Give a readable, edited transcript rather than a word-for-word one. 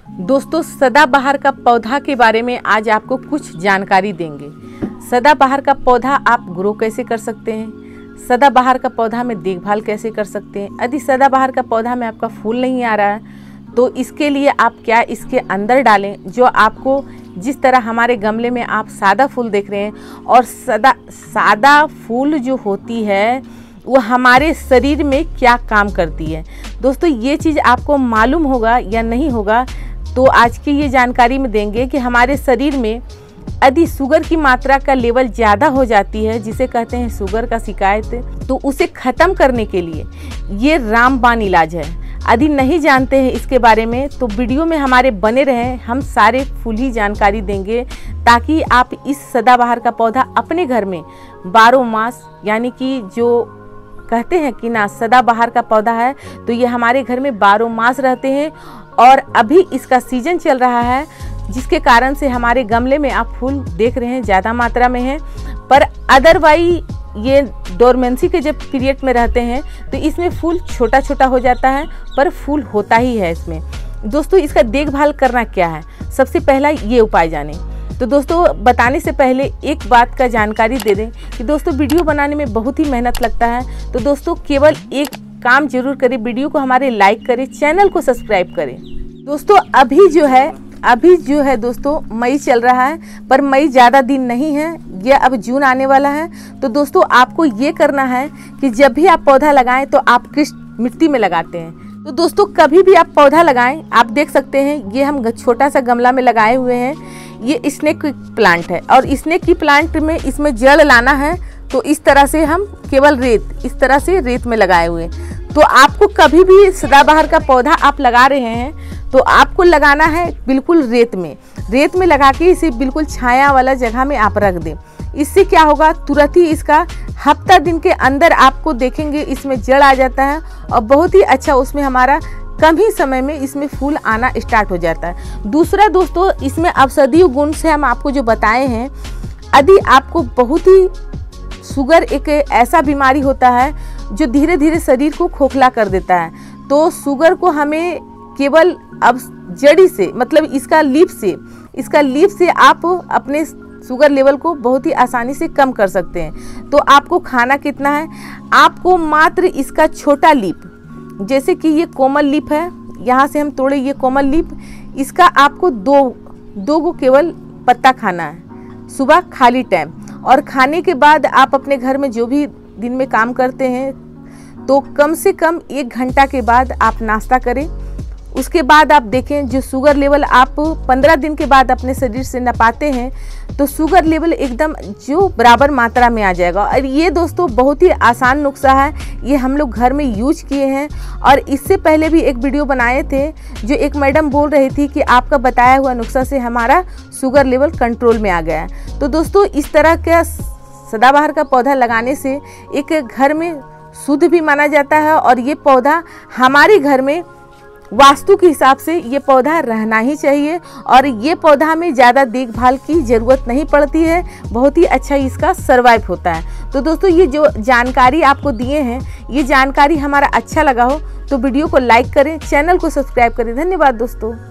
दोस्तों सदाबहार का पौधा के बारे में आज आपको कुछ जानकारी देंगे। सदाबहार का पौधा आप ग्रो कैसे कर सकते हैं, सदाबहार का पौधा में देखभाल कैसे कर सकते हैं। यदि सदाबहार का पौधा में आपका फूल नहीं आ रहा है तो इसके लिए आप क्या इसके अंदर डालें, जो आपको जिस तरह हमारे गमले में आप सादा फूल देख रहे हैं, और सादा फूल जो होती है वो हमारे शरीर में क्या काम करती है। दोस्तों ये चीज़ आपको मालूम होगा या नहीं होगा, तो आज की ये जानकारी में देंगे कि हमारे शरीर में यदि शुगर की मात्रा का लेवल ज़्यादा हो जाती है, जिसे कहते हैं शुगर का शिकायत, तो उसे ख़त्म करने के लिए ये रामबाण इलाज है। यदि नहीं जानते हैं इसके बारे में तो वीडियो में हमारे बने रहें, हम सारे फुल ही जानकारी देंगे ताकि आप इस सदाबहार का पौधा अपने घर में 12 मास, यानी कि जो कहते हैं कि ना सदाबहार का पौधा है तो ये हमारे घर में 12 मास रहते हैं। और अभी इसका सीजन चल रहा है, जिसके कारण से हमारे गमले में आप फूल देख रहे हैं ज़्यादा मात्रा में है। पर अदरवाइज ये डोरमेंसी के जब पीरियड में रहते हैं तो इसमें फूल छोटा छोटा हो जाता है, पर फूल होता ही है इसमें। दोस्तों इसका देखभाल करना क्या है, सबसे पहला ये उपाय जानें। तो दोस्तों बताने से पहले एक बात का जानकारी दे दें कि दोस्तों वीडियो बनाने में बहुत ही मेहनत लगता है, तो दोस्तों केवल एक काम जरूर करें, वीडियो को हमारे लाइक करें, चैनल को सब्सक्राइब करें। दोस्तों अभी जो है दोस्तों मई चल रहा है, पर मई ज़्यादा दिन नहीं है, ये अब जून आने वाला है। तो दोस्तों आपको ये करना है कि जब भी आप पौधा लगाएं तो आप किस मिट्टी में लगाते हैं। तो दोस्तों कभी भी आप पौधा लगाएं, आप देख सकते हैं ये हम छोटा सा गमला में लगाए हुए हैं, ये स्नेक प्लांट है, और स्नेक की प्लांट में इसमें जड़ लाना है। तो इस तरह से हम केवल इस तरह से रेत में लगाए हुए हैं। तो आपको कभी भी सदाबहार का पौधा आप लगा रहे हैं तो आपको लगाना है बिल्कुल रेत में लगा के इसे बिल्कुल छाया वाला जगह में आप रख दें। इससे क्या होगा, तुरंत ही इसका हफ्ता दिन के अंदर आपको देखेंगे इसमें जड़ आ जाता है, और बहुत ही अच्छा उसमें हमारा कम ही समय में इसमें फूल आना स्टार्ट हो जाता है। दूसरा दोस्तों इसमें औषधीय गुण से हम आपको जो बताए हैं, यदि आपको बहुत ही शुगर एक ऐसा बीमारी होता है जो धीरे धीरे शरीर को खोखला कर देता है, तो शुगर को हमें केवल अब जड़ी से, मतलब इसका लीफ से आप अपने शुगर लेवल को बहुत ही आसानी से कम कर सकते हैं। तो आपको खाना कितना है, आपको मात्र इसका छोटा लीफ, जैसे कि ये कोमल लीफ है, यहाँ से हम तोड़े ये कोमल लीफ, इसका आपको दो को केवल पत्ता खाना है सुबह खाली टाइम। और खाने के बाद आप अपने घर में जो भी दिन में काम करते हैं तो कम से कम 1 घंटा के बाद आप नाश्ता करें। उसके बाद आप देखें जो शुगर लेवल आप 15 दिन के बाद अपने शरीर से नपाते हैं तो शुगर लेवल एकदम जो बराबर मात्रा में आ जाएगा। और ये दोस्तों बहुत ही आसान नुस्खा है, ये हम लोग घर में यूज किए हैं। और इससे पहले भी एक वीडियो बनाए थे जो एक मैडम बोल रही थी कि आपका बताया हुआ नुस्खा से हमारा शुगर लेवल कंट्रोल में आ गया है। तो दोस्तों इस तरह का सदाबहार का पौधा लगाने से एक घर में शुद्ध भी माना जाता है, और ये पौधा हमारे घर में वास्तु के हिसाब से ये पौधा रहना ही चाहिए। और ये पौधा में ज़्यादा देखभाल की ज़रूरत नहीं पड़ती है, बहुत ही अच्छा इसका सर्वाइव होता है। तो दोस्तों ये जो जानकारी आपको दिए हैं, ये जानकारी हमारा अच्छा लगा हो तो वीडियो को लाइक करें, चैनल को सब्सक्राइब करें। धन्यवाद दोस्तों।